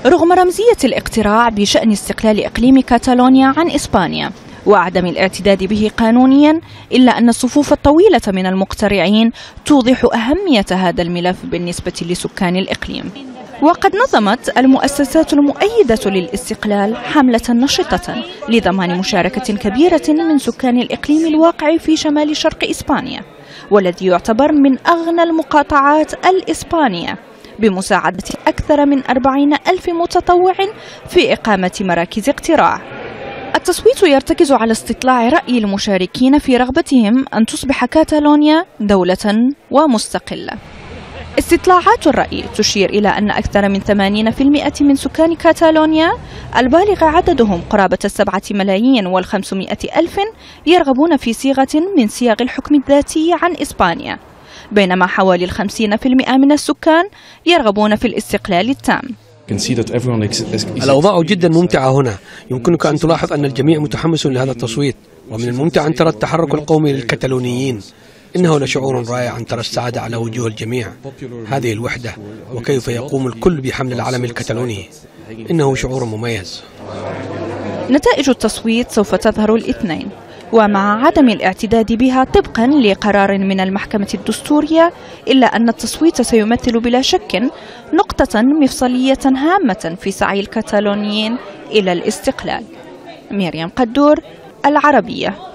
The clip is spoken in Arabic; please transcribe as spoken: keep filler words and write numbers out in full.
رغم رمزية الاقتراع بشأن استقلال إقليم كاتالونيا عن إسبانيا وعدم الاعتداد به قانونيا، إلا أن الصفوف الطويلة من المقترعين توضح أهمية هذا الملف بالنسبة لسكان الإقليم. وقد نظمت المؤسسات المؤيدة للاستقلال حملة نشطة لضمان مشاركة كبيرة من سكان الإقليم الواقع في شمال شرق إسبانيا، والذي يعتبر من أغنى المقاطعات الإسبانية، بمساعدة أكثر من أربعين ألف متطوع في إقامة مراكز اقتراع. التصويت يرتكز على استطلاع رأي المشاركين في رغبتهم أن تصبح كاتالونيا دولة ومستقلة. استطلاعات الرأي تشير إلى أن أكثر من ثمانين بالمئة من سكان كاتالونيا البالغ عددهم قرابة السبعة ملايين والخمسمائة ألف يرغبون في صيغة من صيغ الحكم الذاتي عن إسبانيا، بينما حوالي الخمسين بالمئة من السكان يرغبون في الاستقلال التام. الأوضاع جدا ممتعة هنا، يمكنك أن تلاحظ أن الجميع متحمس لهذا التصويت، ومن الممتع أن ترى التحرك القومي للكتالونيين. إنه لشعور رائع أن ترى السعادة على وجوه الجميع، هذه الوحدة، وكيف يقوم الكل بحمل العلم الكتالوني، إنه شعور مميز. نتائج التصويت سوف تظهر الاثنين، ومع عدم الاعتداد بها طبقا لقرار من المحكمة الدستورية، إلا أن التصويت سيمثل بلا شك نقطة مفصلية هامة في سعي الكتالونيين إلى الاستقلال. مريم قدور، العربية.